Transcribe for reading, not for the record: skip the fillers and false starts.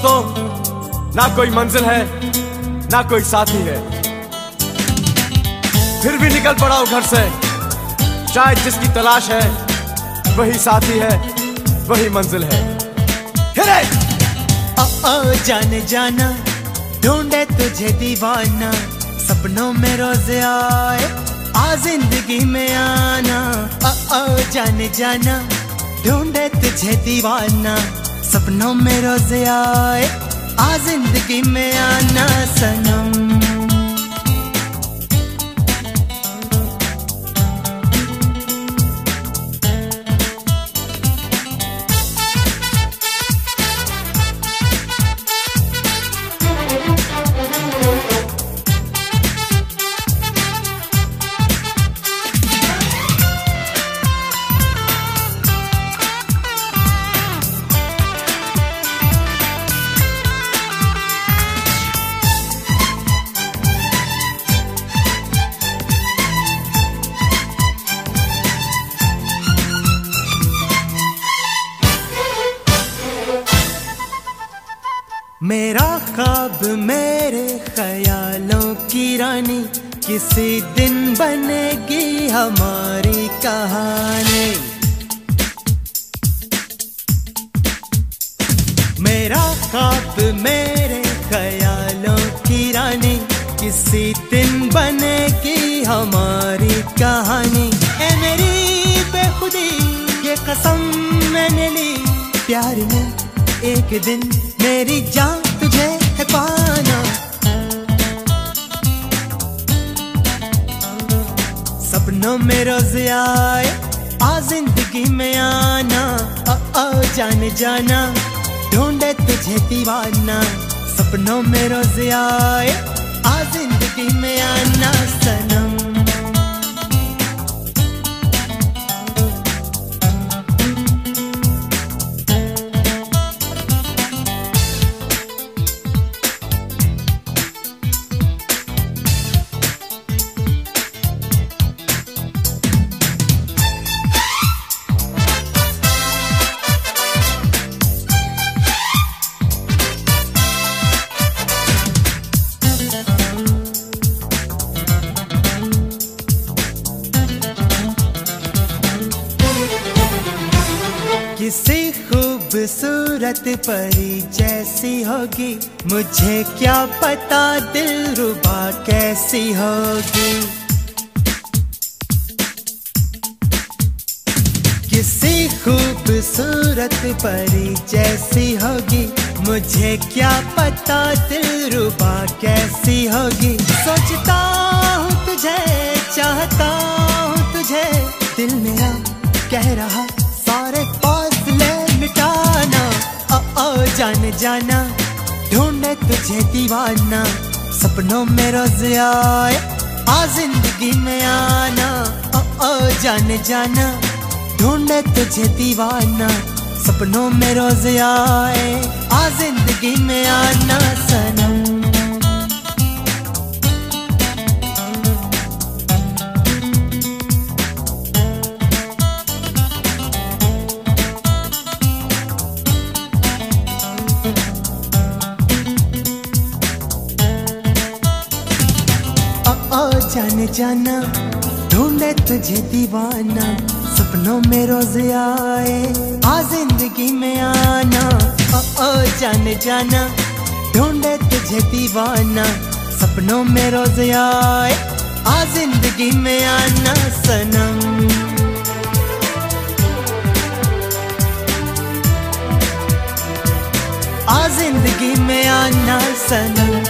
दोस्तों, ना कोई मंजिल है ना कोई साथी है, फिर भी निकल पड़ा हूं घर से। शायद जिसकी तलाश है वही साथी है, वही मंजिल है। हिरे! ओ जाने जाना, ढूंढे तुझे दीवाना, सपनों में रोज आए आ जिंदगी में आना। ओ जाने जाना, ढूंढे तुझे दीवाना, सपनों में रोज आए आ जिंदगी में आना सनम। मेरा ख्वाब मेरे ख्यालों की रानी, किसी दिन बनेगी हमारी कहानी। मेरा ख्वाब मेरे ख्यालों की रानी, किसी दिन बनेगी हमारी कहानी। ए मेरी बेखुदी ये कसम मैंने ली, प्यार में एक दिन मेरी जान तुझे है पाना। सपनों में रोज आए आ जिंदगी में आना। ओ जाने जाना, ढूंढे तुझे दीवाना, सपनों में रोज आए आ जिंदगी में आना सनम। किसी खूबसूरत परी जैसी होगी, मुझे क्या पता दिलरुबा कैसी होगी। किसी खूबसूरत परी जैसी होगी, मुझे क्या पता दिलरुबा कैसी होगी। सोचता हूँ तुझे, चाहता हूँ तुझे, दिल मेरा कह रहा सारे फासले मिटाना। ओ जाने जाना, ढूंढे तुझे दीवाना, सपनों में रोज आए आ जिंदगी में आना। ओ जाने जाना, ढूंढे तुझे दीवाना, सपनों में रोज आए आ जिंदगी में आना सनम। जाने जाना, ढूंढे तुझे दीवाना, सपनों में रोज आए आ जिंदगी में आना। ओ जाने जाना, ढूंढे तुझे दीवाना, सपनों में रोज आए आ जिंदगी में आना सनम। आ जिंदगी में आना सनम।